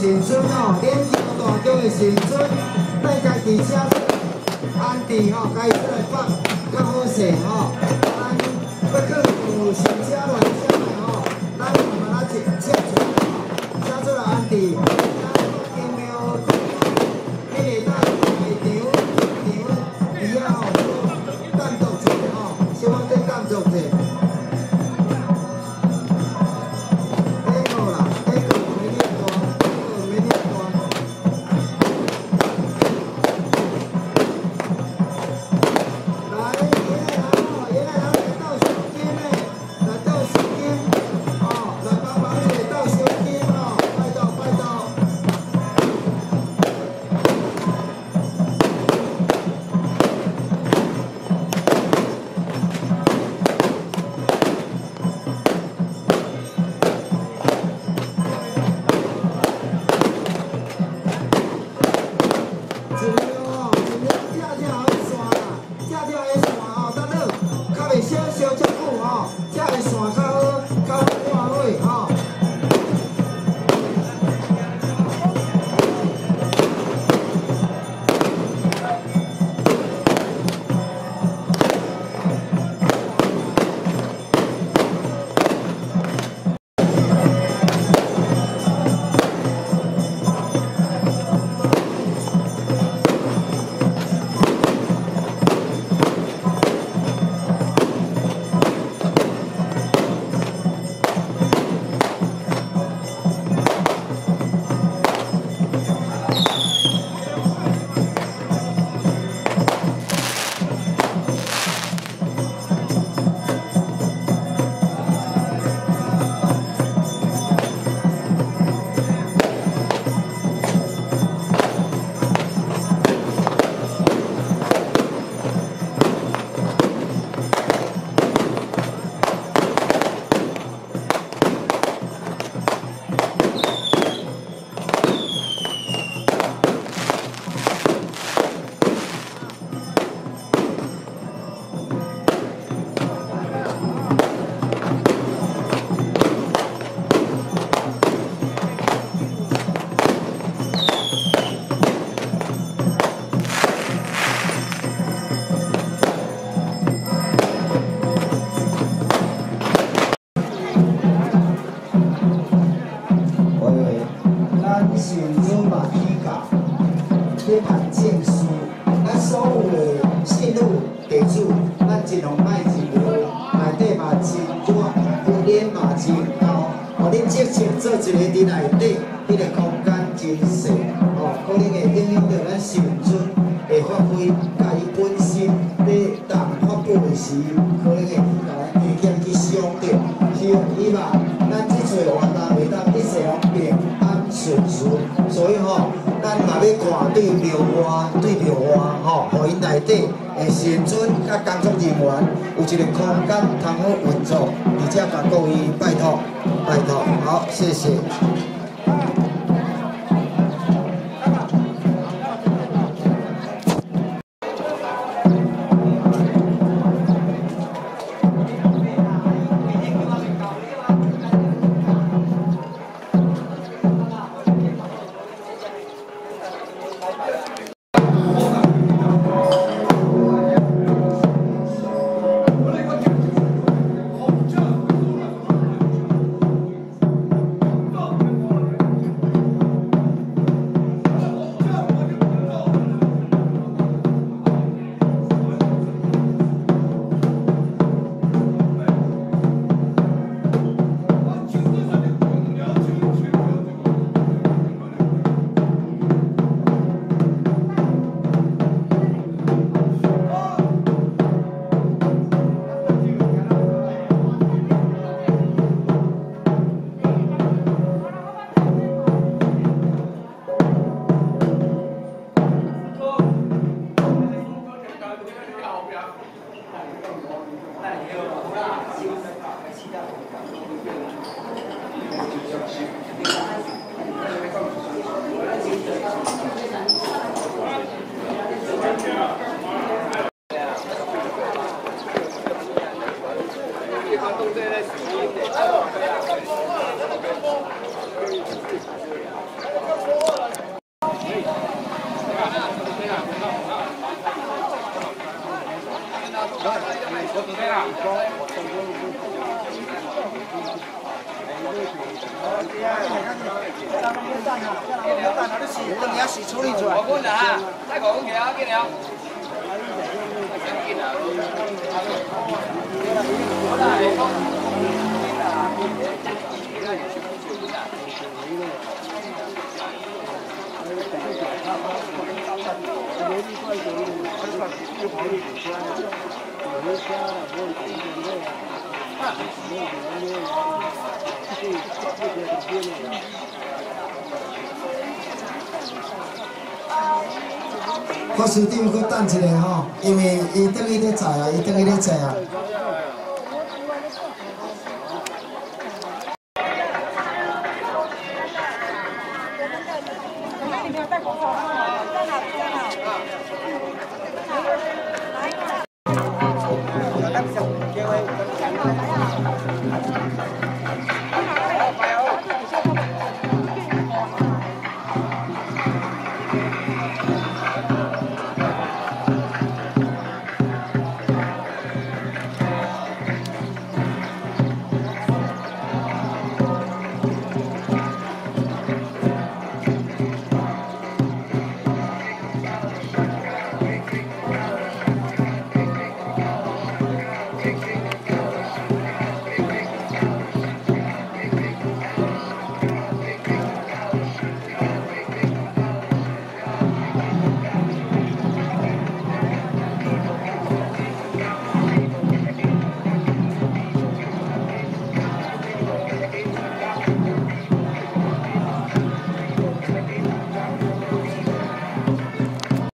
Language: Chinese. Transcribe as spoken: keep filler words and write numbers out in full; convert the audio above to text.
神尊哦，连桥大桥的神尊，咱家己车安迪吼，家己出来放较好势吼。咱要去有新车乱车的吼，咱慢慢仔切切出来吼，车出来安迪。 做一个伫内底，迄个空间真细，哦，可能会影响到咱神尊会发挥，甲伊本身咧当发布的时，可能会甲咱意见去伤着。希望以后咱即撮活动会当一切拢平安顺顺，所以吼，咱嘛要看对庙外对庙外吼，互因内底的神尊甲工作人员有一个空间通好运作，而且甲各位拜托。 拜托，好，谢谢。 等下是处理出来。 五分啦，再五分条，紧了。 副市长，搁等一下吼，因为伊等于咧在啊，伊等于咧在啊。